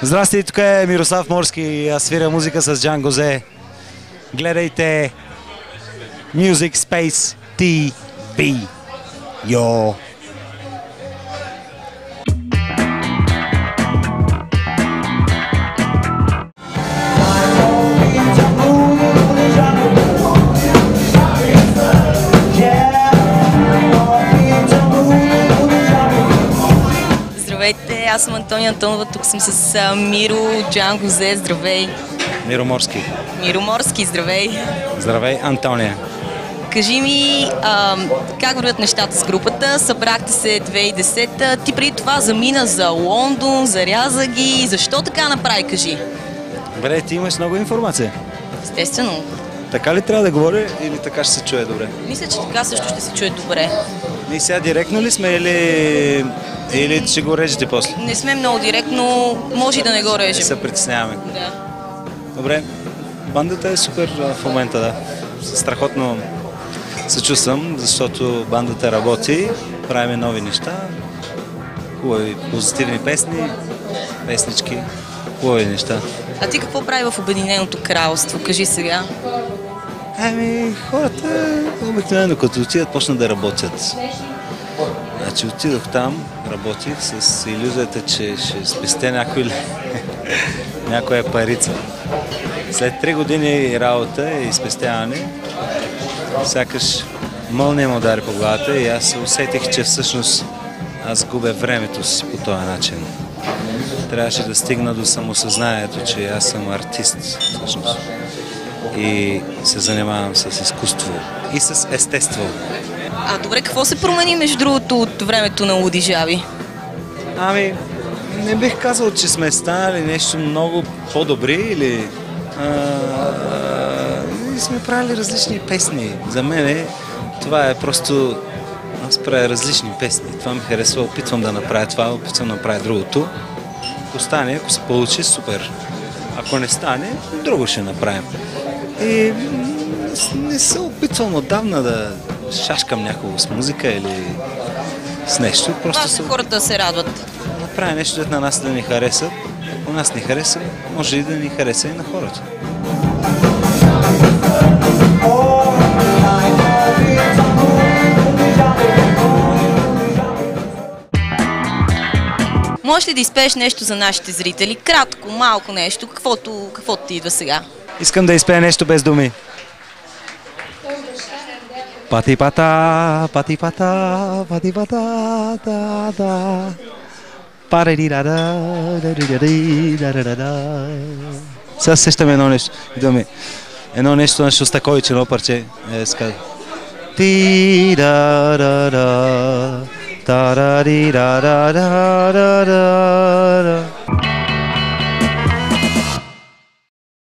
Здрасти, тук е Мирослав Морски, аз свиря музика с Джан Гозе. Гледайте Music Space TV. Йо! Здравейте, аз съм Антония Антонова, тук съм с Миро, Джан Гозе, здравей. Миро Морски. Миро Морски, здравей. Здравей, Антония. Кажи ми, как вървят нещата с групата? Събрахте се 2010-та, ти преди това замина за Лондон, заряза ги. Защо така направи, кажи? Добре, ти имаш много информация. Естествено. Така ли трябва да говоря или така ще се чуе добре? Мисля, че така също ще се чуе добре. Ние сега директно ли сме или ще го режете после? Не сме много директно, може и да не го режем. Не се притесняваме. Да. Добре, бандата е супер в момента, да. Страхотно се чувствам, защото бандата работи, правим нови неща, хубави позитивни песни, песнички, хубави неща. А ти какво прави в Обединеното кралство? Кажи сега. Хората обикновено като отидат, почнат да работят. Значи отидох там, работих с илюзията, че ще спестя някоя парица. След 3 години работа и спестяване, сякаш мълния му удари по главата и аз усетих, че всъщност аз губя времето си по този начин. Трябваше да стигна до самосъзнанието, че аз съм артист всъщност. И се занимавам с изкуство и с естество. Добре, какво се промени между другото от времето на Луди Жаби? Не бих казал, че сме станали нещо много по-добри или сме правили различни песни. За мен това е просто... Аз правя различни песни. Това ми харесва, опитвам да направя това, опитвам да направя другото. Ако стане, ако се получи, супер. Ако не стане, друго ще направим. И не се опитвам отдавна да шашкам някого с музика или с нещо. Просто хората се радват. Направя нещо на нас да ни хареса. Ако нас ни хареса, може и да ни хареса и на хората. Можеш ли да изпееш нещо за нашите зрители? Кратко, малко нещо, каквото ти идва сега. Искам да изпея нещо без думи. Пати-пата, пати-пата, пати-пата, да-да. Пари-ди-да-да, да-ди-да-ди-да-да-да. Сега сещаме едно нещо. Идваме. Едно нещо на Шостакович, едно парче. Сказа. Ти-да-да-да, та-да-ди-да-да-да-да-да.